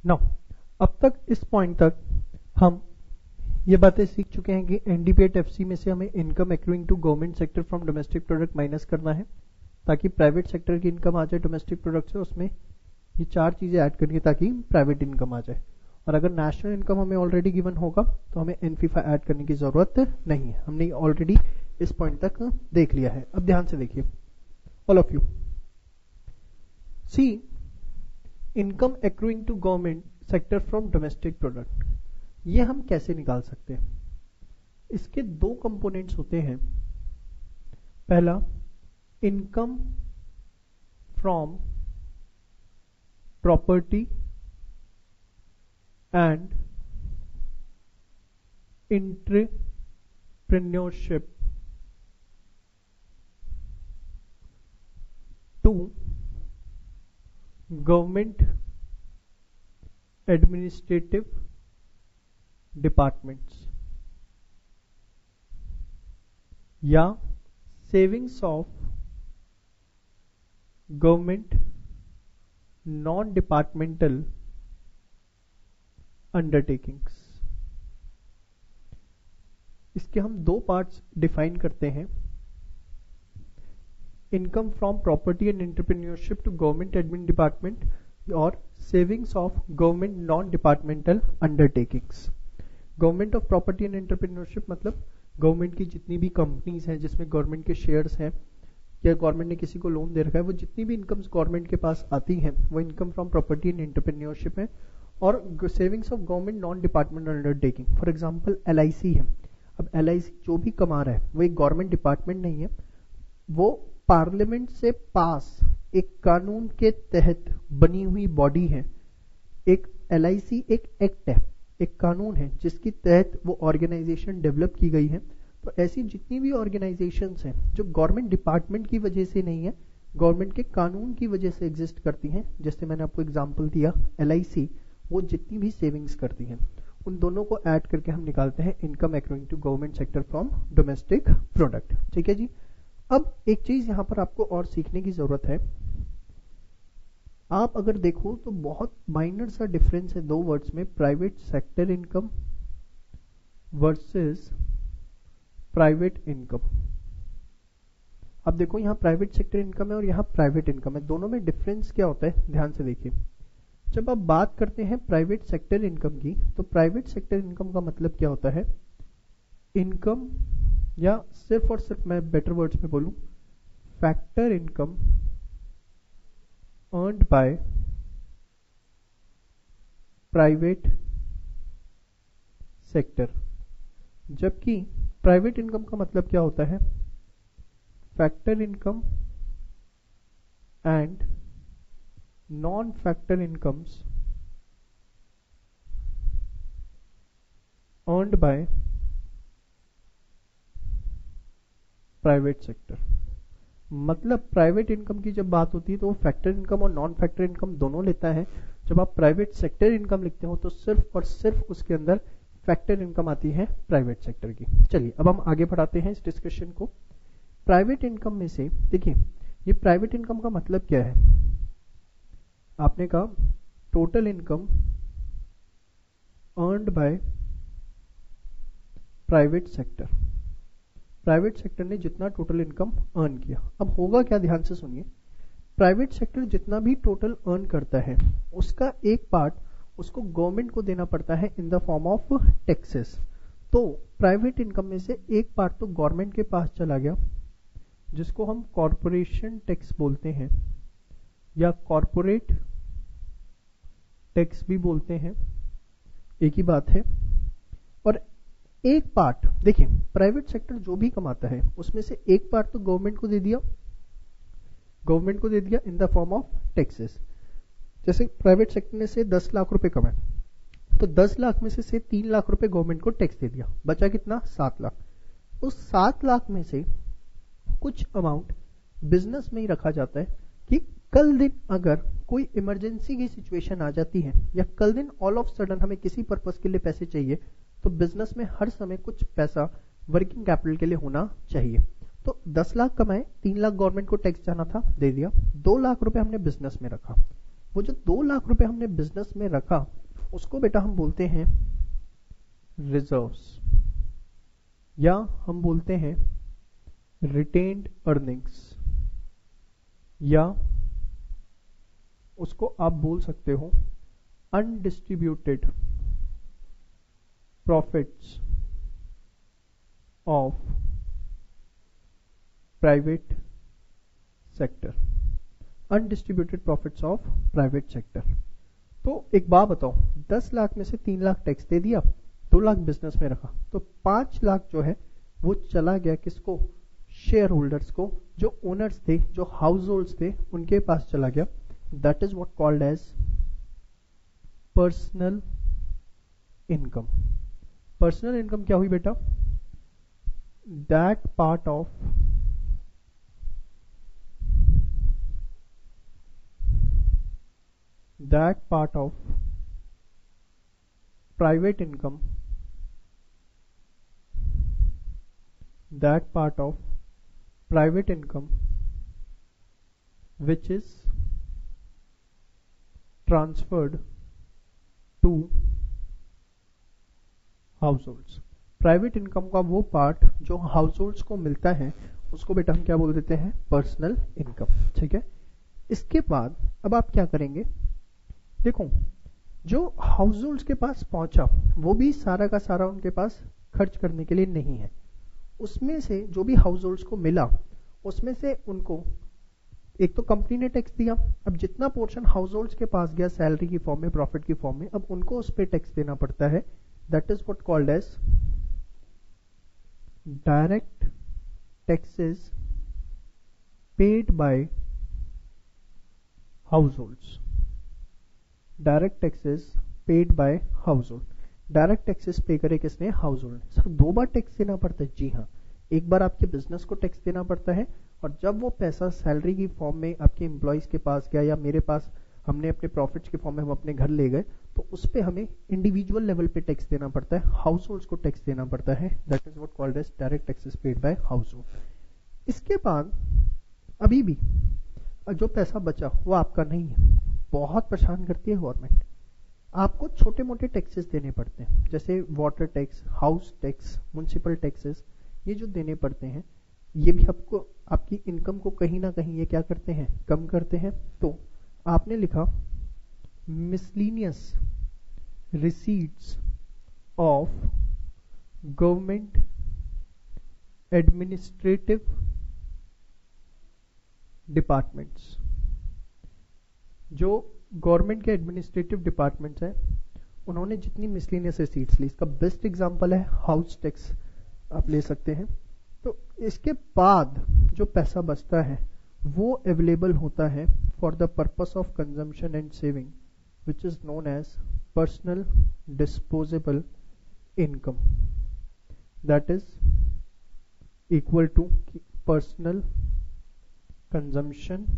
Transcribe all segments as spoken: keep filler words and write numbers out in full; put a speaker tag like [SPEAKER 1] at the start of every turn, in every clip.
[SPEAKER 1] Now अब तक इस पॉइंट तक हम ये बातें सीख चुके हैं कि एनडीपीएट एफसी में से हमें income accruing to government sector from domestic product minus करना है ताकि प्राइवेट सेक्टर की इनकम आ जाए डोमेस्टिक प्रोडक्ट से, उसमें ये चार चीजें ऐड करनी है ताकि प्राइवेट इनकम आ जाए। और अगर नेशनल इनकम हमें ऑलरेडी गिवन होगा तो हमें एनफीफा ऐड करने की जरूरत नहीं है, हमने ऑलरेडी इस पॉइंट तक देख लिया है। अब ध्यान से देखिए all of you, see income accruing to government sector from domestic product, ये हम कैसे निकाल सकते हैं? इसके दो कंपोनेंट्स होते हैं। पहला income from property and entrepreneurship to government administrative departments या savings of government non departmental undertakings. इसके हम दो पार्ट्स डिफाइन करते हैं, income from property and entrepreneurship to government admin department और savings of government non departmental undertakings. Government of property and entrepreneurship मतलब government की जितनी भी कंपनीज हैं जिसमें गवर्नमेंट के शेयर्स हैं या गवर्नमेंट ने किसी को लोन दे रखा है, वो जितनी भी इनकम्स गवर्नमेंट के पास आती हैं वो income from property and entrepreneurship है। और savings of government non departmental undertaking, for example LIC है। अब एलआईसी जो भी कमा रहा है वो एक गवर्नमेंट डिपार्टमेंट नहीं है, वो पार्लियामेंट से पास एक कानून के तहत बनी हुई बॉडी है। एक एलआईसी एक एक्ट है, एक कानून है जिसके तहत वो ऑर्गेनाइजेशन डेवलप की गई है। तो ऐसी जितनी भी ऑर्गेनाइजेशंस हैं जो गवर्नमेंट डिपार्टमेंट की वजह से नहीं है, गवर्नमेंट के कानून की वजह से एग्जिस्ट करती हैं, जैसे मैंने आपको एग्जांपल दिया एलआईसी, वो जितनी भी सेविंग्स करती हैं उन दोनों को ऐड करके हम निकालते हैं income accruing to government sector from domestic product. ठीक है जी। अब एक चीज यहां पर आपको और सीखने की जरूरत है। आप अगर देखो तो बहुत माइनर सा डिफरेंस है दो वर्ड्स में, private sector income versus private income. अब देखो यहां प्राइवेट सेक्टर इनकम है और यहां प्राइवेट इनकम है, दोनों में डिफरेंस क्या होता है ध्यान से देखिए। जब आप बात करते हैं प्राइवेट सेक्टर इनकम की तो प्राइवेट सेक्टर इनकम का मतलब क्या होता है, इनकम या सिर्फ और सिर्फ मैं बेटर वर्ड्स में बोलूं factor income earned by private sector. जबकि प्राइवेट इनकम का मतलब क्या होता है, factor income and non factor incomes earned by private sector. मतलब प्राइवेट इनकम की जब बात होती है तो वो फैक्टर इनकम और नॉन फैक्टर इनकम दोनों लेता है। जब आप प्राइवेट सेक्टर इनकम लिखते हो तो सिर्फ और सिर्फ उसके अंदर फैक्टर इनकम आती है प्राइवेट सेक्टर की। चलिए अब हम आगे बढ़ाते हैं इस डिस्कशन को। प्राइवेट इनकम में से देखिए ये प्राइवेट इनकम का मतलब क्या है, आपने कहा total income earned by private sector. Private sector ने जितना टोटल इनकम अर्न किया, अब होगा क्या ध्यान से सुनिए। प्राइवेट सेक्टर जितना भी टोटल अर्न करता है उसका एक पार्ट उसको गवर्नमेंट को देना पड़ता है in the form of taxes. तो प्राइवेट इनकम में से एक पार्ट तो गवर्नमेंट के पास चला गया जिसको हम कॉरपोरेशन टैक्स बोलते हैं या कॉरपोरेट टैक्स भी बोलते हैं, एक ही बात है। और एक पार्ट देखिए प्राइवेट सेक्टर जो भी कमाता है उसमें से एक पार्ट तो गवर्नमेंट को दे दिया, गवर्नमेंट को दे दिया in the form of taxes. जैसे प्राइवेट सेक्टर ने से दस लाख रुपए कमाए तो दस लाख में से से तीन लाख रुपए गवर्नमेंट को टैक्स दे दिया, बचा कितना सात लाख। उस सात लाख में से कुछ अमाउंट बिजनेस में ही रखा जाता है कि कल दिन अगर कोई इमरजेंसी की सिचुएशन आ जाती है या कल दिन ऑल ऑफ सडन हमें किसी पर्पस के लिए पैसे चाहिए तो बिजनेस में हर समय कुछ पैसा वर्किंग कैपिटल के लिए होना चाहिए। तो दस लाख कमाए, तीन लाख गवर्नमेंट को टैक्स जाना था दे दिया, दो लाख रुपए हमने बिजनेस में रखा। वो जो दो लाख रुपए हमने बिजनेस में रखा उसको बेटा हम बोलते हैं रिजर्व्स, या हम बोलते हैं रिटेन्ड अर्निंग्स, या उसको आप बोल सकते हो undistributed profits of private sector, undistributed profits of private sector. तो एक बात बताओ, दस लाख में से तीन लाख टैक्स दे दिया, दो लाख बिजनेस में रखा, तो पांच लाख जो है वो चला गया किसको? शेयर होल्डर्स को, जो ओनर्स थे, जो हाउस होल्ड्स थे, उनके पास चला गया। That is what called as personal income. Personal income क्या हुई बेटा? That part of that part of private income that part of private income which is transferred to households। Private income का वो पार्ट जो हाउस होल्ड्स को मिलता है उसको बेटा हम क्या बोल देते हैं? Personal income. ठीक है, इसके बाद अब आप क्या करेंगे? देखो, जो हाउस होल्ड्स के पास पहुंचा वो भी सारा का सारा उनके पास खर्च करने के लिए नहीं है, उसमें से जो भी हाउस होल्ड्स को मिला उसमें से उनको एक तो कंपनी ने टैक्स दिया, अब जितना पोर्शन हाउस होल्ड्स के पास गया सैलरी की फॉर्म में, प्रॉफिट की फॉर्म में, अब उनको उस पर टैक्स देना पड़ता है। That is what called as direct taxes paid by households. Direct taxes paid by households. Direct taxes pay करे किसने? House hold. सर दो बार टैक्स देना पड़ता है? जी हाँ, एक बार आपके बिजनेस को टैक्स देना पड़ता है, और जब वो पैसा सैलरी की फॉर्म में आपके एम्प्लॉयज के पास गया या मेरे पास हमने अपने प्रॉफिट्स के फॉर्म में हम अपने घर ले गए, तो उस पर हमें इंडिविजुअल लेवल पे टैक्स देना पड़ता है, हाउस होल्ड्स को टैक्स देना पड़ता है। That is what called as direct taxes paid by household. इसके बाद अभी भी जो पैसा बचा वो आपका नहीं है, बहुत परेशान करती है गवर्नमेंट। आपको छोटे मोटे टैक्सेस देने पड़ते हैं, जैसे water tax, house tax, municipal taxes, ये जो देने पड़ते हैं ये भी आपको आपकी इनकम को कहीं ना कहीं ये क्या करते हैं? कम करते हैं। तो आपने लिखा miscellaneous receipts of government administrative departments. जो गवर्नमेंट के एडमिनिस्ट्रेटिव डिपार्टमेंट्स हैं उन्होंने जितनी मिसलिनियस रिसीट्स ली, इसका बेस्ट एग्जांपल है हाउस टैक्स, आप ले सकते हैं। तो इसके बाद जो पैसा बचता है वो अवेलेबल होता है for the purpose of consumption and saving which is known as personal disposable income. That is equal to personal consumption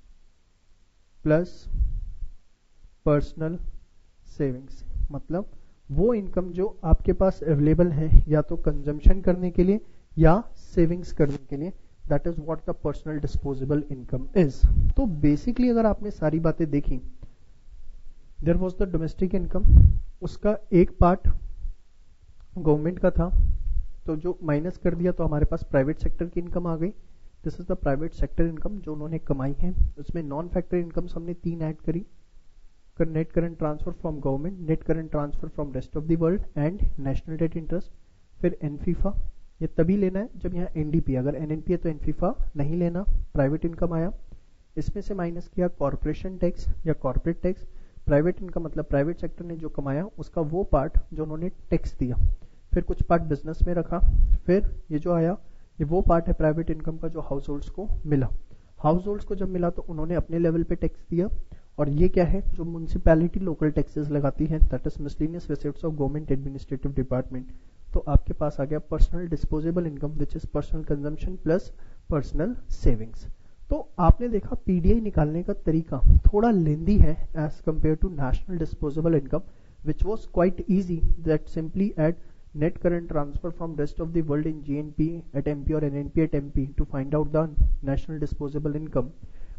[SPEAKER 1] plus personal savings. मतलब वो इनकम जो आपके पास अवेलेबल है या तो कंजम्पशन करने के लिए या सेविंग्स करने के लिए, that is what the personal disposable income is. तो बेसिकली अगर आपने सारी बातें देखी, there was the domestic income, उसका एक पार्ट गवर्नमेंट का था, तो जो माइनस कर दिया तो हमारे पास प्राइवेट सेक्टर की इनकम आ गई। This is the private sector income जो उन्होंने कमाई है। उसमें नॉन फैक्टर इनकम्स हमने तीन ऐड करी, net current transfer from government, net current transfer from rest of the world and national debt interest. फिर एनफीफा, ये तभी लेना है जब यहाँ एनडीपी, अगर एनएनपी है तो एनफीफा नहीं लेना। प्राइवेट इनकम आया, इसमें से माइनस किया कॉर्पोरेशन टैक्स या कॉर्पोरेट टैक्स। प्राइवेट इनकम मतलब प्राइवेट सेक्टर ने जो कमाया उसका वो पार्ट जो उन्होंने टैक्स दिया। फिर कुछ पार्ट बिजनेस में रखा। फिर ये जो आया ये वो पार्ट है प्राइवेट इनकम का जो हाउस होल्ड्स को मिला। हाउस होल्ड्स को जब मिला तो उन्होंने अपने लेवल पे टैक्स दिया। और ये क्या है? जो म्युनिसिपैलिटी लोकल टैक्सेस लगाती है, that is miscellaneous receipts of government administrative department. तो आपके पास आ गया personal disposable income which is personal consumption plus personal savings. तो आपने देखा पीडीआई निकालने का तरीका थोड़ा लेंदी है as compare to national disposable income which was quite easy, that simply add net current transfer from rest of the world in G N P at M P or N N P at M P to find out the national disposable income. But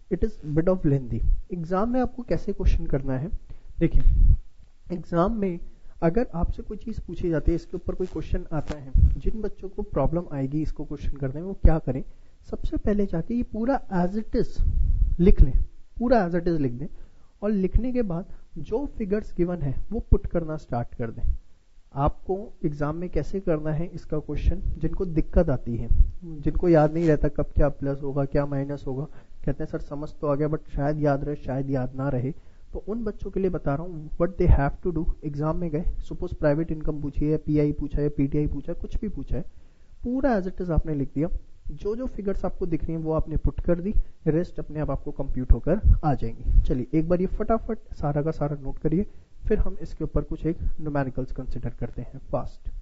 [SPEAKER 1] it is bit of lengthy. Exam में आपको कैसे question करना है, देखिए exam में अगर आपसे कोई चीज पूछी जाती है, इसके ऊपर कोई क्वेश्चन आता है, जिन बच्चों को प्रॉब्लम आएगी इसको क्वेश्चन करने में, वो क्या करें, सबसे पहले जाके ये पूरा एज इट इज लिख लें, पूरा एज इट इज लिख दें, और लिखने के बाद जो फिगर्स गिवन है वो पुट करना स्टार्ट कर दें। आपको एग्जाम में कैसे करना है इसका क्वेश्चन, जिनको दिक्कत आती है, जिनको याद नहीं रहता कब क्या प्लस होगा क्या माइनस होगा, कहते हैं सर समझ तो आ गया बट शायद याद रहे शायद याद ना रहे, तो उन बच्चों के लिए बता रहा हूँ what they have to do. Exam में गए, सपोज प्राइवेट इनकम पूछी है, पीआई पूछा है, पीटीआई पूछा है, कुछ भी पूछा है, पूरा एज इट इज आपने लिख दिया, जो जो फिगर्स आपको दिख रही हैं वो आपने पुट कर दी, रेस्ट अपने आप आपको कंप्यूट होकर आ जाएंगी। चलिए एक बार ये फटाफट सारा का सारा नोट करिए, फिर हम इसके ऊपर कुछ एक न्यूमेरिकल्स कंसिडर करते हैं फास्ट।